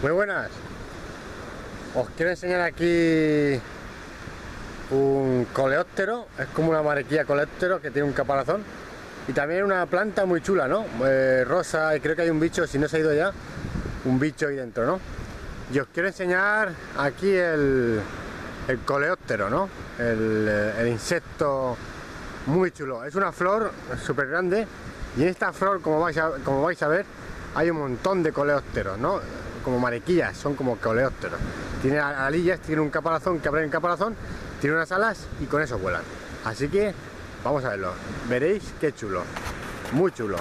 Muy buenas. Os quiero enseñar aquí un coleóptero. Es como una mariquilla coleóptero que tiene un caparazón. Y también una planta muy chula, ¿no? Rosa, y creo que hay un bicho, si no se ha ido ya, un bicho ahí dentro, ¿no? Y os quiero enseñar aquí el coleóptero, ¿no? El insecto muy chulo. Es una flor súper grande. Y en esta flor, como vais a ver, hay un montón de coleópteros, ¿no? Como mariquillas, son como coleópteros. Tiene alillas, tiene un caparazón que abre el caparazón, tiene unas alas y con eso vuelan. Así que vamos a verlo. Veréis qué chulo, muy chulo.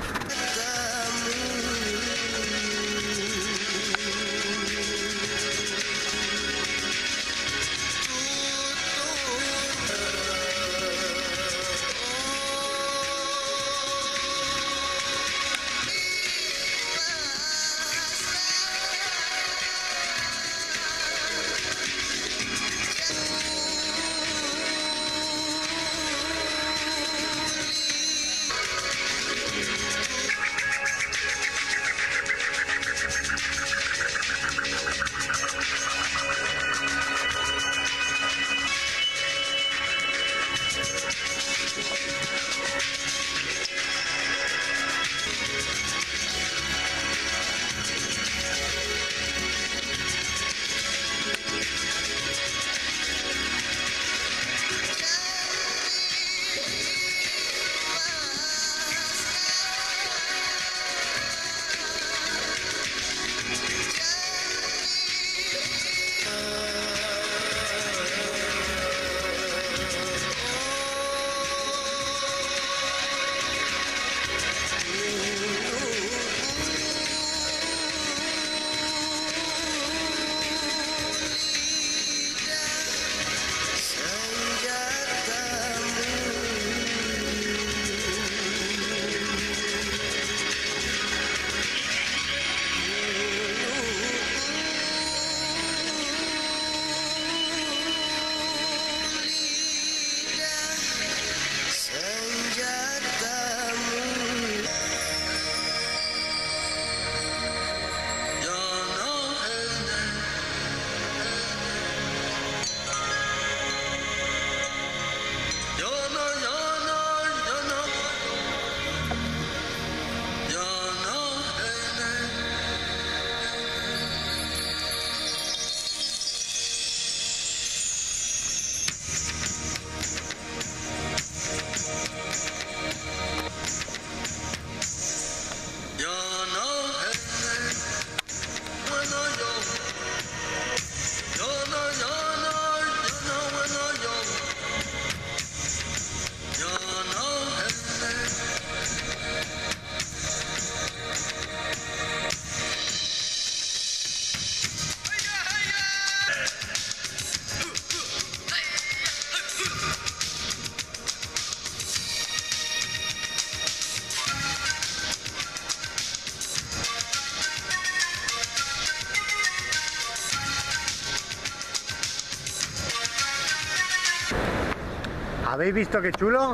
¿Habéis visto qué chulo?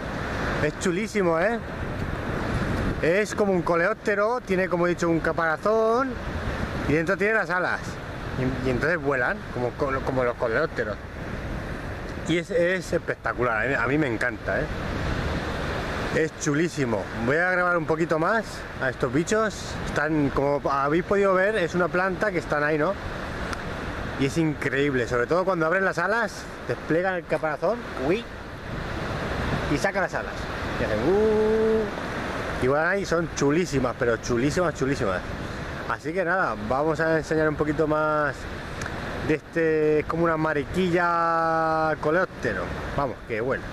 Es chulísimo, ¿eh? Es como un coleóptero, tiene, como he dicho, un caparazón y dentro tiene las alas. Y entonces vuelan, como los coleópteros. Y es espectacular, a mí me encanta, ¿eh? Es chulísimo. Voy a grabar un poquito más a estos bichos. Están, como habéis podido ver, es una planta que están ahí, ¿no? Y es increíble, sobre todo cuando abren las alas, despliegan el caparazón, uy, y sacan las alas. Y hacen y van ahí, son chulísimas, pero chulísimas, chulísimas. Así que nada, vamos a enseñar un poquito más de este, es como una mariquilla coleóptero. Vamos, que bueno.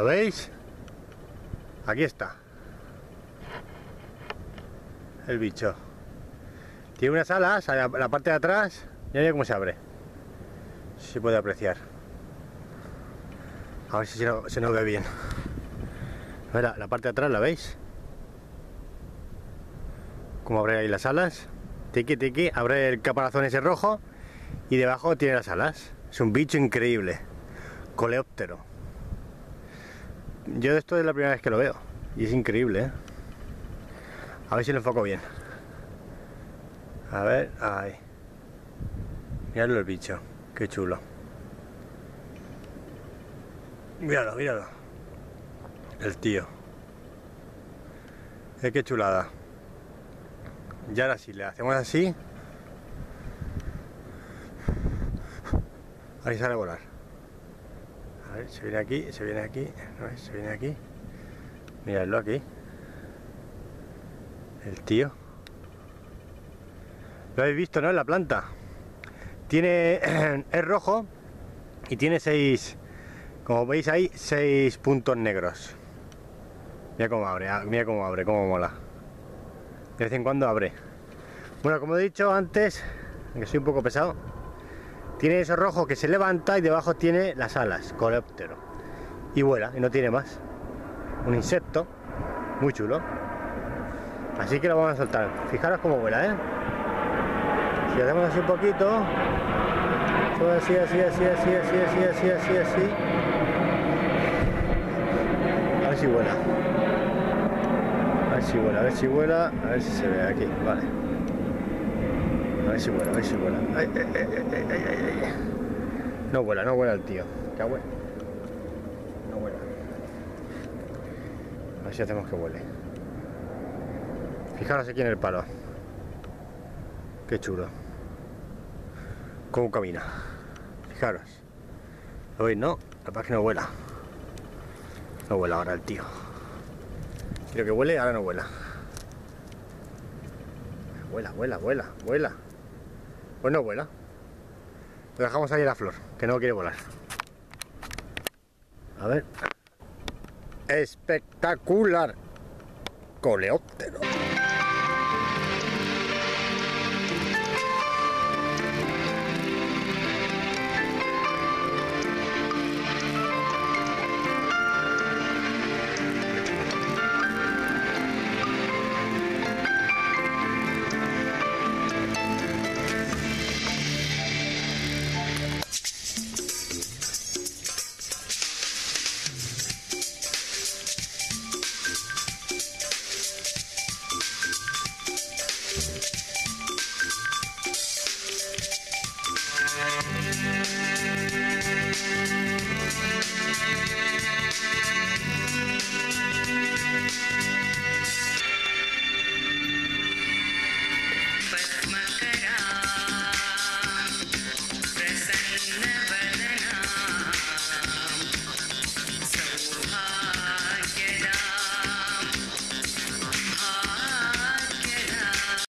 ¿Lo veis? Aquí está. El bicho. Tiene unas alas a la parte de atrás. Mira cómo se abre. Si se puede apreciar. A ver si se nos ve bien. Mira, la parte de atrás, ¿la veis? Cómo abre ahí las alas. Tiki tiki, abre el caparazón ese rojo. Y debajo tiene las alas. Es un bicho increíble. Coleóptero. Yo de esto es la primera vez que lo veo. Y es increíble, ¿eh? A ver si lo enfoco bien. A ver, ahí. Miradlo el bicho. Qué chulo. Míralo, míralo. El tío. Qué chulada. Y ahora sí, le hacemos así. Ahí sale a volar. A ver, se viene aquí, se viene aquí. No, se viene aquí. Miradlo aquí. El tío. Lo habéis visto, ¿no? En la planta. Tiene... es rojo. Y tiene 6... Como veis ahí, 6 puntos negros. Mira cómo abre, cómo mola. De vez en cuando abre. Bueno, como he dicho antes, que soy un poco pesado, tiene eso rojo que se levanta y debajo tiene las alas, coleóptero. Y vuela, y no tiene más. Un insecto, muy chulo. Así que lo vamos a soltar. Fijaros cómo vuela, ¿eh? Si hacemos así un poquito, así, así. A ver si vuela. A ver si vuela, a ver si se ve aquí, vale. A ver si vuela. Ay. No vuela el tío. Que vuela. No vuela. A ver si hacemos que vuele. Fijaros aquí en el palo. Qué chulo. Cómo camina. Fijaros. ¿Lo veis, no? La verdad es que no vuela. No vuela ahora el tío. Quiero que vuele, ahora no vuela. Vuela. Pues no vuela. Lo dejamos ahí en la flor, que no quiere volar. A ver. Espectacular. Coleóptero.